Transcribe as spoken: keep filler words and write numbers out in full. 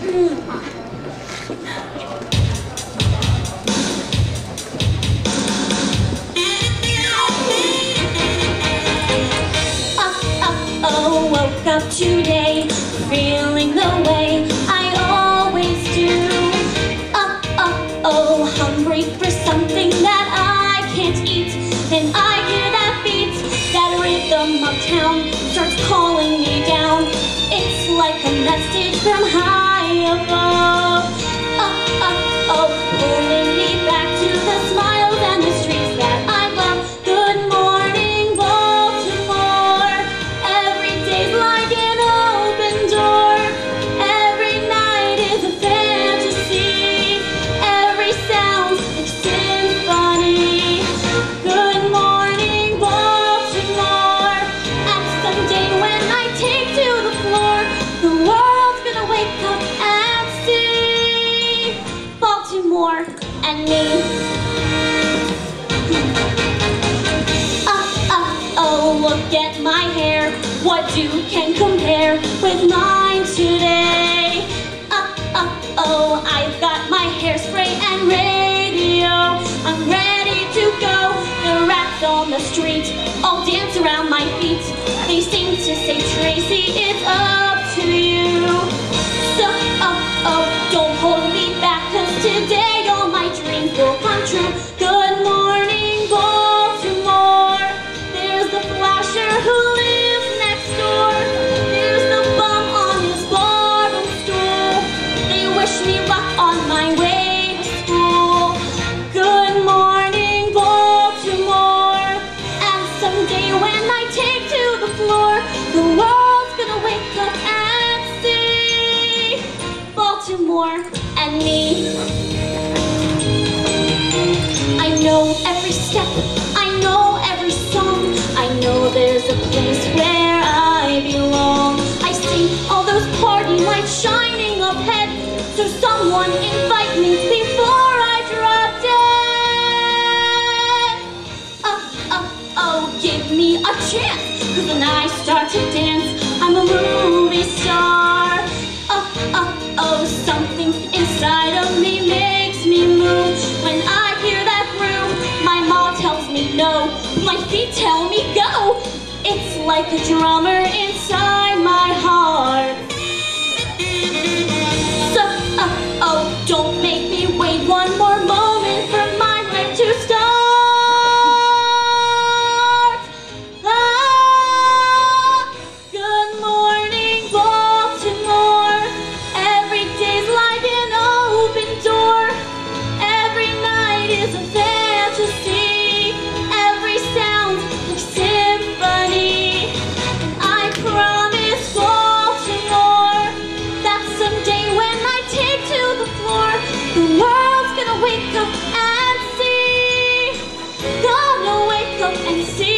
Oh, woke up today, feeling the way I always do. Uh, uh, oh, hungry for something that I can't eat. Then I hear that beat, that rhythm of town starts calling me down. It's like a message from high above. Uh, uh, oh, pulling me back to the smiles and the streets that I love. Good morning, Baltimore. Every day's like an open door. Every night is a fantasy. Every sound's like symphony. Good morning, Baltimore. And someday when I take to the floor, the world's gonna wake up and see Baltimore and me. Uh, uh, oh, look at my hair. What do can compare with mine today? Uh, uh, oh, I've got my hairspray and radio. I'm ready to go. The rats on the street all dance around my feet. They seem to say, Tracy, it's up to you. So, uh, oh, don't hold me back, 'cause today all my dreams will come true. Good morning, Baltimore. There's the flasher who lives next door. There's the bum on his barroom stool. They wish me luck on my way to school. Good morning, Baltimore. And someday when I take to the floor, the world's gonna wake up and see Baltimore and me. I know every step, I know every song. I know there's a place where I belong. I see all those party lights shining up ahead, so someone invite me before I drop dead. Uh, uh, oh, give me a chance, 'cause when I start to dance, I'm a movie star. Uh, uh, oh, something inside of me makes me move. When I hear that groove, my mom tells me no, my feet tell me go. It's like a drummer inside my heart. So, uh, oh, don't make me wait one more moment for my life to start. Ah, good morning, Baltimore. Every day's like an open door. Every night is a fantasy. Every sound like symphony. And I promise Baltimore that someday when I take to the floor, the world's gonna wake up and see. Gonna wake up and see